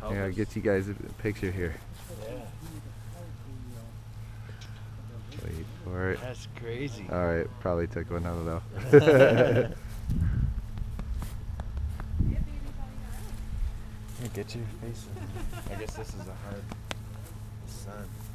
I'll get you guys a picture here. Yeah. Wait for it. That's crazy. Alright, probably took one, I don't know. Get your face in. I guess this is a hard sun.